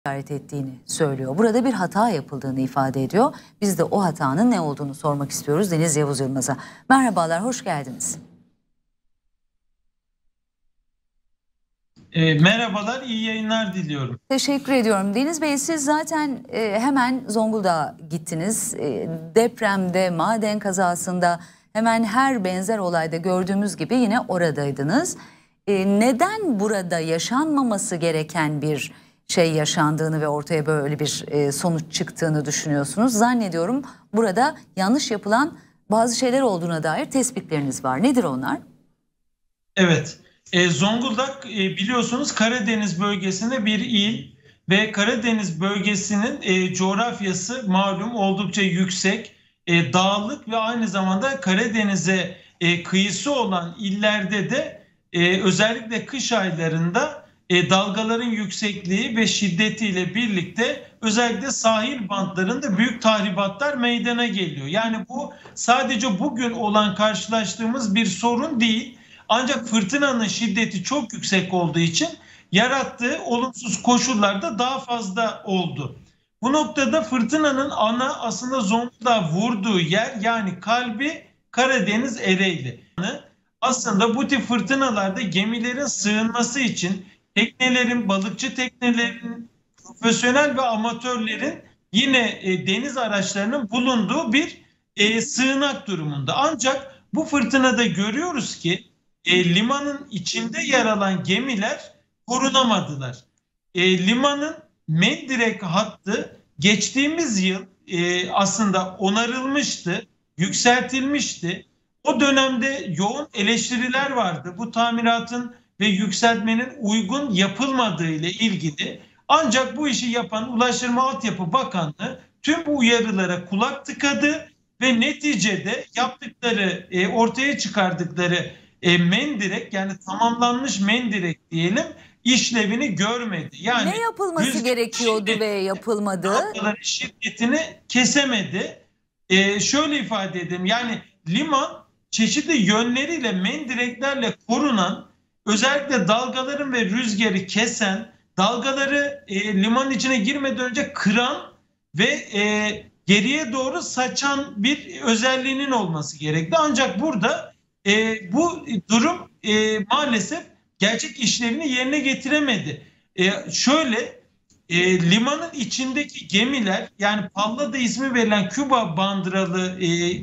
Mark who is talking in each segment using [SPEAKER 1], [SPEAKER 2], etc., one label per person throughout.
[SPEAKER 1] işaret ettiğini söylüyor. Burada bir hata yapıldığını ifade ediyor. Biz de o hatanın ne olduğunu sormak istiyoruz Deniz Yavuz Yılmaz'a. Merhabalar, hoş geldiniz.
[SPEAKER 2] Merhabalar, iyi yayınlar diliyorum.
[SPEAKER 1] Teşekkür ediyorum. Deniz Bey, siz zaten hemen Zonguldak'a gittiniz. Depremde, maden kazasında, hemen her benzer olayda gördüğümüz gibi yine oradaydınız. Neden burada yaşanmaması gereken bir şey yaşandığını ve ortaya böyle bir sonuç çıktığını düşünüyorsunuz? Zannediyorum burada yanlış yapılan bazı şeyler olduğuna dair tespitleriniz var. Nedir onlar?
[SPEAKER 2] Evet, Zonguldak biliyorsunuz Karadeniz bölgesinde bir il ve Karadeniz bölgesinin coğrafyası malum oldukça yüksek, dağlık ve aynı zamanda Karadeniz'e kıyısı olan illerde de özellikle kış aylarında dalgaların yüksekliği ve şiddetiyle birlikte özellikle sahil bantlarında büyük tahribatlar meydana geliyor. Yani bu sadece bugün olan karşılaştığımız bir sorun değil. Ancak fırtınanın şiddeti çok yüksek olduğu için yarattığı olumsuz koşullar da daha fazla oldu. Bu noktada fırtınanın aslında Zonguldak'a vurduğu yer, yani kalbi Karadeniz Ereğli. Aslında bu tip fırtınalarda gemilerin sığınması için teknelerin, balıkçı teknelerinin, profesyonel ve amatörlerin yine deniz araçlarının bulunduğu bir sığınak durumunda. Ancak bu fırtınada görüyoruz ki limanın içinde yer alan gemiler korunamadılar. Limanın mendirek hattı geçtiğimiz yıl aslında onarılmıştı, yükseltilmişti. O dönemde yoğun eleştiriler vardı. Bu tamiratın ve yükseltmenin uygun yapılmadığı ile ilgili. Ancak bu işi yapan Ulaştırma Altyapı Bakanlığı tüm bu uyarılara kulak tıkadı ve neticede yaptıkları, ortaya çıkardıkları mendirek, yani tamamlanmış mendirek diyelim, işlevini görmedi. Yani
[SPEAKER 1] ne yapılması gerekiyordu ve yapılmadı?
[SPEAKER 2] Dalgaların şiddetini kesemedi. Şöyle ifade edeyim, yani liman çeşitli yönleriyle mendireklerle korunan, özellikle dalgaların ve rüzgarı kesen, dalgaları limanın içine girmeden önce kıran ve geriye doğru saçan bir özelliğinin olması gerekli. Ancak burada bu durum maalesef gerçek işlevini yerine getiremedi. Limanın içindeki gemiler, yani Pallada ismi verilen Küba bandıralı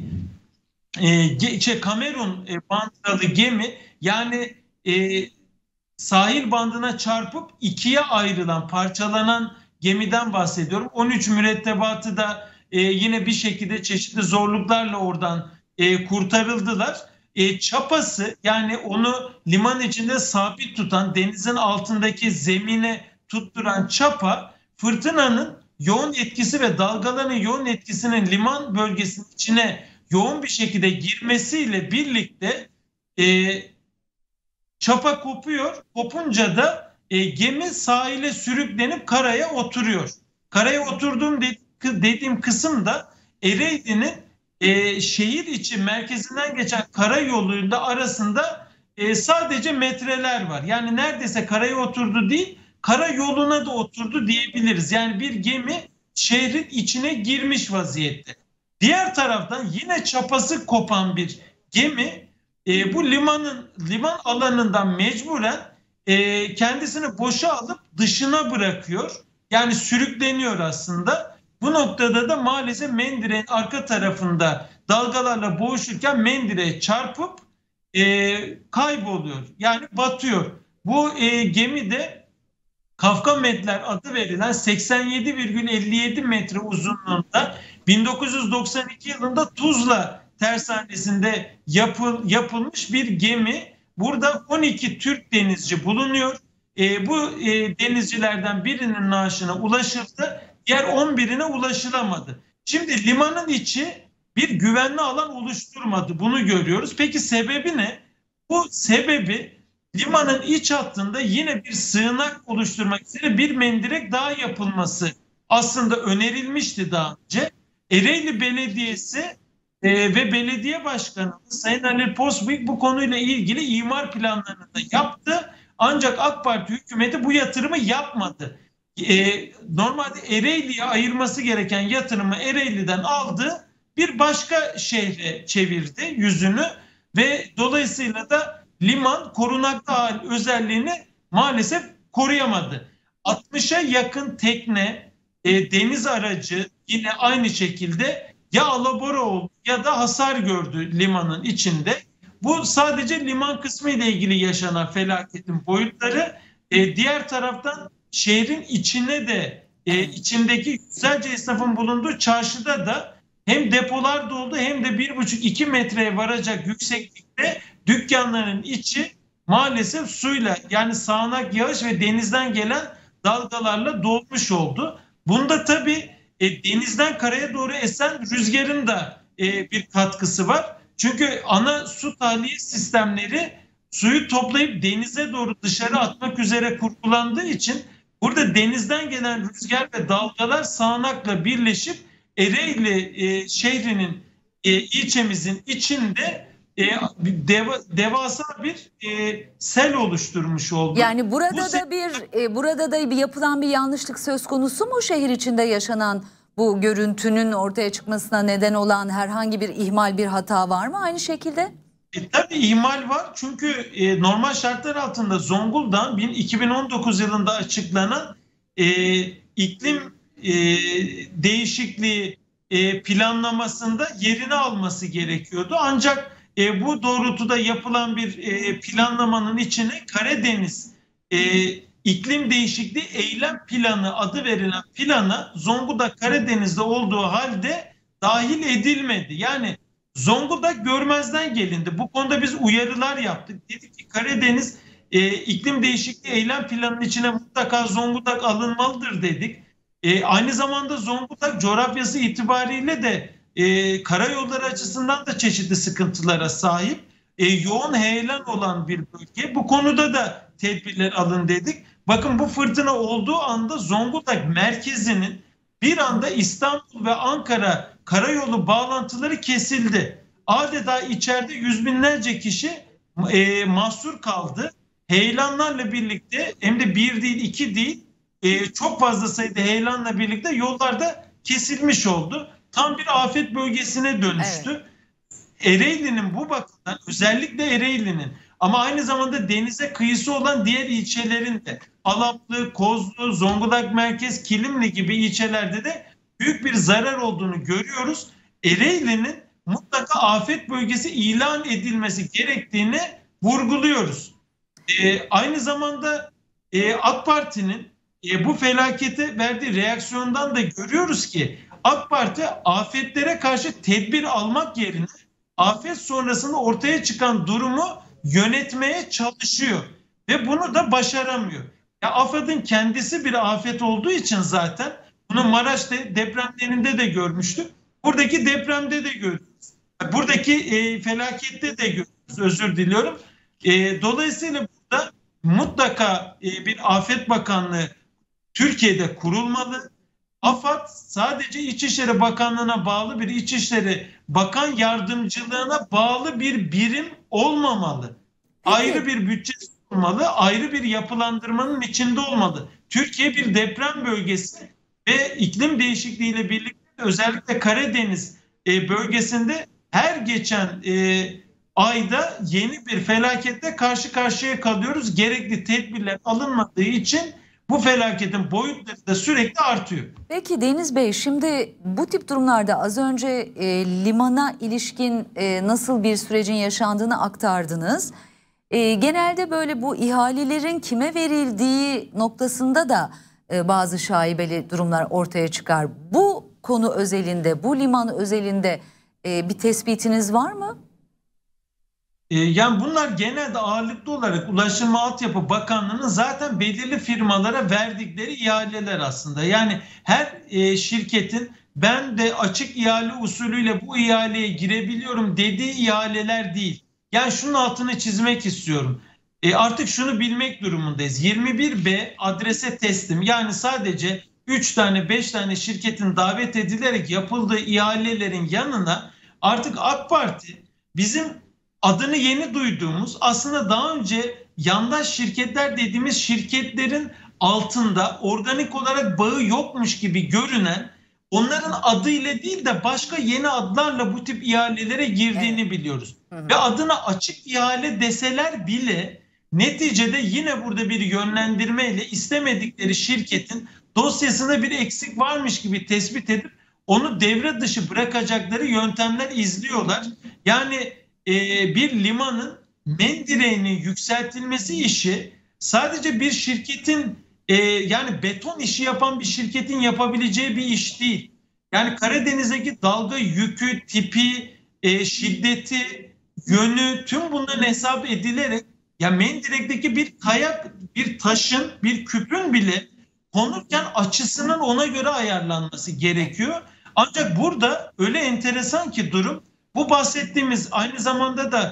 [SPEAKER 2] Kamerun bandıralı gemi, yani sahil bandına çarpıp ikiye ayrılan, parçalanan gemiden bahsediyorum. 13 mürettebatı da yine bir şekilde çeşitli zorluklarla oradan kurtarıldılar. Çapası, yani onu liman içinde sabit tutan, denizin altındaki zemine tutturan çapa, fırtınanın yoğun etkisi ve dalgaların yoğun etkisinin liman bölgesinin içine yoğun bir şekilde girmesiyle birlikte çapa kopuyor. Kopunca da gemi sahile sürüklenip karaya oturuyor. Karaya oturduğum dediğim kısım da Ereğli'nin şehir içi merkezinden geçen karayoluyla arasında sadece metreler var. Yani neredeyse karaya oturdu değil, karayoluna da oturdu diyebiliriz. Yani bir gemi şehrin içine girmiş vaziyette. Diğer taraftan yine çapası kopan bir gemi bu liman alanından mecburen kendisini boşa alıp dışına bırakıyor. Yani sürükleniyor aslında. Bu noktada da maalesef mendireğin arka tarafında dalgalarla boğuşurken mendireğe çarpıp kayboluyor. Yani batıyor. Bu gemi de Kafkametler adı verilen 87,57 metre uzunluğunda 1992 yılında Tuzla tersanesinde yapılmış bir gemi. Burada 12 Türk denizci bulunuyor. Bu denizcilerden birinin naaşına ulaşıldı. Diğer 11'ine ulaşılamadı. Şimdi limanın içi bir güvenli alan oluşturmadı. Bunu görüyoruz. Peki sebebi ne? Bu sebebi limanın iç hattında yine bir sığınak oluşturmak üzere bir mendirek daha yapılması aslında önerilmişti daha önce. Ereğli Belediyesi ve belediye başkanı Sayın Halil Posbuyuk bu konuyla ilgili imar planlarını da yaptı. Ancak AK Parti hükümeti bu yatırımı yapmadı. normalde Ereğli'ye ayırması gereken yatırımı Ereğli'den aldı, bir başka şehre çevirdi yüzünü ve dolayısıyla da liman korunaklı hal özelliğini maalesef koruyamadı. 60'a yakın tekne, deniz aracı yine aynı şekilde ya alabora oldu ya da hasar gördü limanın içinde. Bu sadece liman kısmı ile ilgili yaşanan felaketin boyutları. Diğer taraftan şehrin içine de içindeki yüzlerce esnafın bulunduğu çarşıda da hem depolar doldu hem de 1,5-2 metreye varacak yükseklikte dükkanların içi maalesef suyla, yani sağanak yağış ve denizden gelen dalgalarla dolmuş oldu. Bunda tabii denizden karaya doğru esen rüzgarın da bir katkısı var. Çünkü ana su tahliye sistemleri suyu toplayıp denize doğru dışarı atmak üzere kurgulandığı için burada denizden gelen rüzgar ve dalgalar sağanakla birleşip Ereğli şehrinin, ilçemizin içinde devasa bir sel oluşturmuş oldu.
[SPEAKER 1] Yani burada da bir yapılan bir yanlışlık söz konusu mu, şehir içinde yaşanan bu görüntünün ortaya çıkmasına neden olan herhangi bir ihmal, bir hata var mı aynı şekilde?
[SPEAKER 2] Tabii ihmal var, çünkü normal şartlar altında Zonguldak'ın 2019 yılında açıklanan iklim değişikliği planlamasında yerini alması gerekiyordu. Ancak bu doğrultuda yapılan bir planlamanın içine Karadeniz iklim değişikliği eylem planı adı verilen plana Zonguldak Karadeniz'de olduğu halde dahil edilmedi. Yani Zonguldak görmezden gelindi. Bu konuda biz uyarılar yaptık. Dedik ki Karadeniz iklim değişikliği eylem planının içine mutlaka Zonguldak alınmalıdır dedik. Aynı zamanda Zonguldak coğrafyası itibariyle de karayolları açısından da çeşitli sıkıntılara sahip. Yoğun heyelan olan bir bölge. Bu konuda da tedbirler alın dedik. Bakın, bu fırtına olduğu anda Zonguldak merkezinin bir anda İstanbul ve Ankara karayolu bağlantıları kesildi. Adeta içeride yüz binlerce kişi mahsur kaldı. Heyelanlarla birlikte, hem de bir değil iki değil, çok fazla sayıda heyelanla birlikte yollarda kesilmiş oldu. Tam bir afet bölgesine dönüştü. Evet. Ereğli'nin bu bakımdan, özellikle Ereğli'nin ama aynı zamanda denize kıyısı olan diğer ilçelerin de, Alaplı, Kozlu, Zonguldak Merkez, Kilimli gibi ilçelerde de büyük bir zarar olduğunu görüyoruz. Ereğli'nin mutlaka afet bölgesi ilan edilmesi gerektiğini vurguluyoruz. Aynı zamanda AK Parti'nin bu felakete verdiği reaksiyondan da görüyoruz ki AK Parti afetlere karşı tedbir almak yerine afet sonrasında ortaya çıkan durumu yönetmeye çalışıyor ve bunu da başaramıyor. Ya AFAD'ın kendisi bir afet olduğu için zaten bunu Maraş depremlerinde de görmüştük. Buradaki depremde de görüyoruz. Buradaki felakette de görüyoruz. Özür diliyorum. Dolayısıyla burada mutlaka bir Afet Bakanlığı Türkiye'de kurulmalı. AFAD sadece İçişleri Bakanlığı'na bağlı bir İçişleri Bakan Yardımcılığına bağlı bir birim olmamalı. Ayrı bir bütçesi olmalı, ayrı bir yapılandırmanın içinde olmalı. Türkiye bir deprem bölgesi ve iklim değişikliğiyle birlikte özellikle Karadeniz bölgesinde her geçen ayda yeni bir felaketle karşı karşıya kalıyoruz. Gerekli tedbirler alınmadığı için bu felaketin boyutları da sürekli artıyor.
[SPEAKER 1] Peki Deniz Bey, şimdi bu tip durumlarda az önce limana ilişkin nasıl bir sürecin yaşandığını aktardınız. Genelde böyle bu ihalelerin kime verildiği noktasında da bazı şaibeli durumlar ortaya çıkar. Bu konu özelinde, bu liman özelinde bir tespitiniz var mı?
[SPEAKER 2] Yani bunlar genelde ağırlıklı olarak Ulaşım ve Altyapı Bakanlığı'nın zaten belirli firmalara verdikleri ihaleler aslında. Yani her şirketin ben de açık ihale usulüyle bu ihaleye girebiliyorum dediği ihaleler değil. Yani şunun altını çizmek istiyorum. Artık şunu bilmek durumundayız. 21B adrese teslim, yani sadece 3 tane 5 tane şirketin davet edilerek yapıldığı ihalelerin yanına artık AK Parti bizim adını yeni duyduğumuz, aslında daha önce yandaş şirketler dediğimiz şirketlerin altında organik olarak bağı yokmuş gibi görünen, onların adıyla değil de başka yeni adlarla bu tip ihalelere girdiğini biliyoruz. Ve adına açık ihale deseler bile neticede yine burada bir yönlendirmeyle istemedikleri şirketin dosyasında bir eksik varmış gibi tespit edip onu devre dışı bırakacakları yöntemler izliyorlar. Yani bir limanın mendireğinin yükseltilmesi işi sadece bir şirketin yani beton işi yapan bir şirketin yapabileceği bir iş değil. Yani Karadeniz'deki dalga yükü, tipi, şiddeti, yönü, tüm bunların hesap edilerek ya mendirekteki bir kayak, bir taşın, bir küpün bile konurken açısının ona göre ayarlanması gerekiyor. Ancak burada öyle enteresan ki durum, bu bahsettiğimiz aynı zamanda da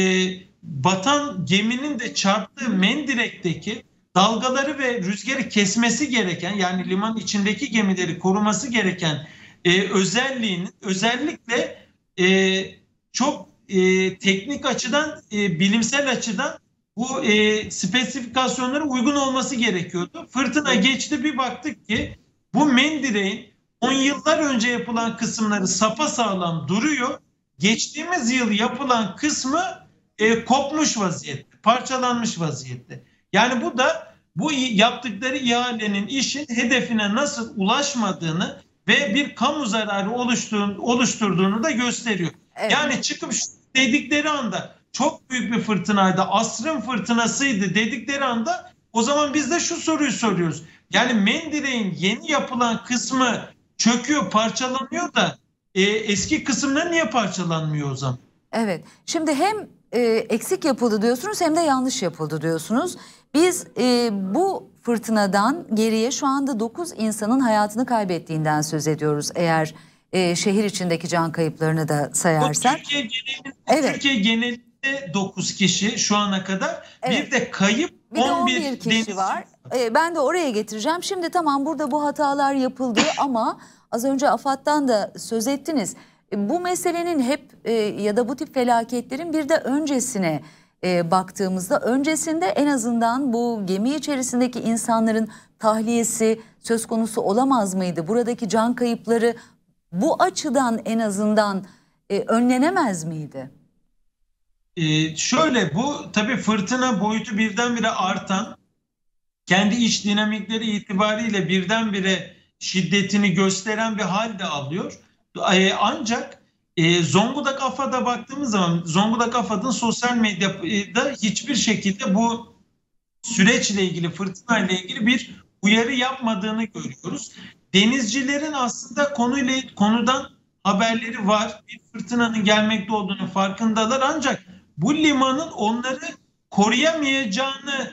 [SPEAKER 2] batan geminin de çarptığı mendirekteki dalgaları ve rüzgarı kesmesi gereken, yani liman içindeki gemileri koruması gereken özelliğinin özellikle çok teknik açıdan, bilimsel açıdan bu spesifikasyonlara uygun olması gerekiyordu. Fırtına geçti, bir baktık ki bu mendireğin 10 yıllar önce yapılan kısımları sapasağlam duruyor. Geçtiğimiz yıl yapılan kısmı kopmuş vaziyette, parçalanmış vaziyette. Yani bu da bu yaptıkları ihalenin işin hedefine nasıl ulaşmadığını ve bir kamu zararı oluşturduğunu da gösteriyor. Evet. Yani çıkıp dedikleri anda çok büyük bir fırtınaydı, asrın fırtınasıydı dedikleri anda o zaman biz de şu soruyu soruyoruz. Yani mendireğin yeni yapılan kısmı çöküyor, parçalanıyor da eski kısımlar niye parçalanmıyor o zaman?
[SPEAKER 1] Evet. Şimdi hem eksik yapıldı diyorsunuz hem de yanlış yapıldı diyorsunuz. Biz bu fırtınadan geriye şu anda 9 insanın hayatını kaybettiğinden söz ediyoruz. Eğer şehir içindeki can kayıplarını da sayarsak.
[SPEAKER 2] Türkiye genelinde 9 kişi şu ana kadar. Evet. Bir de kayıp 11
[SPEAKER 1] kişi var. Ben de oraya getireceğim. Şimdi tamam, burada bu hatalar yapıldı ama az önce AFAD'dan da söz ettiniz. Bu meselenin hep ya da bu tip felaketlerin bir de öncesine baktığımızda, öncesinde en azından bu gemi içerisindeki insanların tahliyesi söz konusu olamaz mıydı? Buradaki can kayıpları bu açıdan en azından önlenemez miydi?
[SPEAKER 2] Şöyle, bu tabii fırtına boyutu birdenbire artan, kendi iç dinamikleri itibariyle birdenbire şiddetini gösteren bir hal de alıyor. Ancak Zonguldak AFAD'a baktığımız zaman Zonguldak AFAD'ın sosyal medyada hiçbir şekilde bu süreçle ilgili, fırtınayla ilgili bir uyarı yapmadığını görüyoruz. Denizcilerin aslında konudan haberleri var. Bir fırtınanın gelmekte olduğunu farkındalar, ancak bu limanın onları koruyamayacağını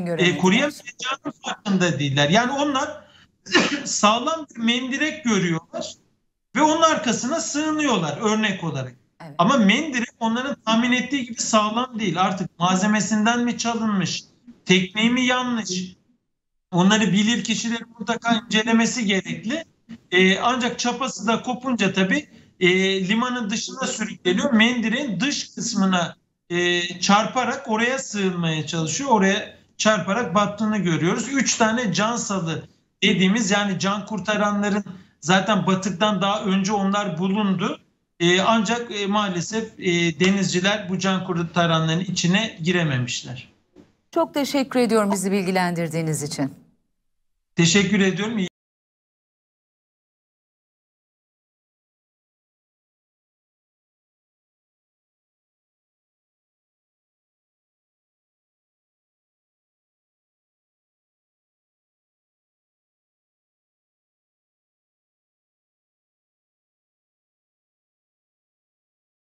[SPEAKER 2] farkında değiller. Yani onlar sağlam bir mendirek görüyorlar ve onun arkasına sığınıyorlar örnek olarak. Evet. Ama mendirek onların tahmin ettiği gibi sağlam değil. Artık malzemesinden mi çalınmış, tekniği mi yanlış? Onları bilir kişilerin mutlaka incelemesi gerekli. Ancak çapası da kopunca tabii limanın dışına sürükleniyor. Mendireğin dış kısmına çarparak oraya sığınmaya çalışıyor. Oraya çarparak battığını görüyoruz. 3 tane can salı dediğimiz, yani can kurtaranların zaten batıktan daha önce onlar bulundu. Ancak maalesef denizciler bu can kurtaranların içine girememişler.
[SPEAKER 1] Çok teşekkür ediyorum bizi bilgilendirdiğiniz için.
[SPEAKER 2] Teşekkür ediyorum.